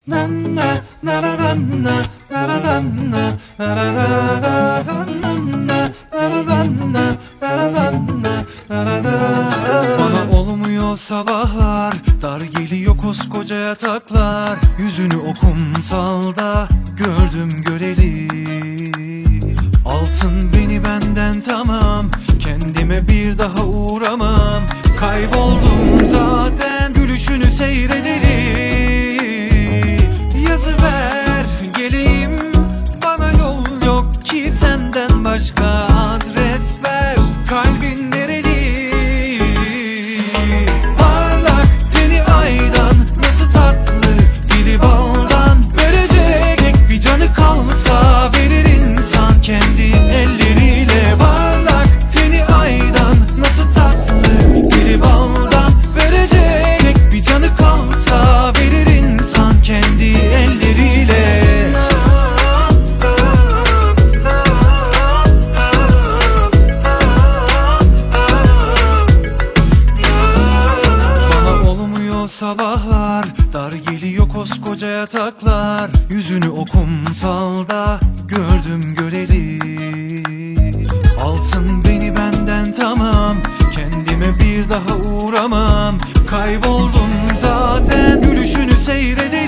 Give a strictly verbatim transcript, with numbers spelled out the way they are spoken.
Bana olmuyor sabahlar, dar geliyor koskoca yataklar. Yüzünü o kumsalda gördüm göreli. Alsın beni benden tamam, kendime bir daha uğramam. Kayboldum zaten, gülüşünü seyredelim. Yazıver geleyim, bana yol yok ki senden başka. Adres ver, kalbin nereli? Parlak teni aydan, nasıl tatlı dili baldan. Verecek tek bir canı kalmasa verir insan kendi elleriyle. Parlak teni aydan, nasıl tatlı dili baldan. Verecek tek bir canı kalmasa verir insan kendi elleriyle. Bana olmuyor sabahlar, dar geliyor koskoca yataklar. Yüzünü o kumsalda gördüm göreli. Alsın beni benden tamam, kendime bir daha uğramam. Kayboldum zaten, gülüşünü seyredelim.